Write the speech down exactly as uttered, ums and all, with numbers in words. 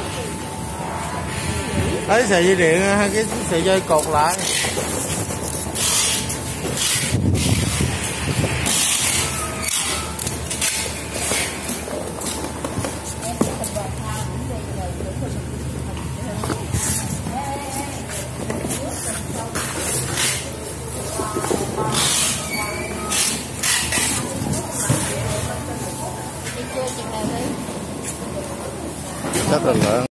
Lấy sợi dây điện hai cái sợi dây cột lại. Rất là lớn.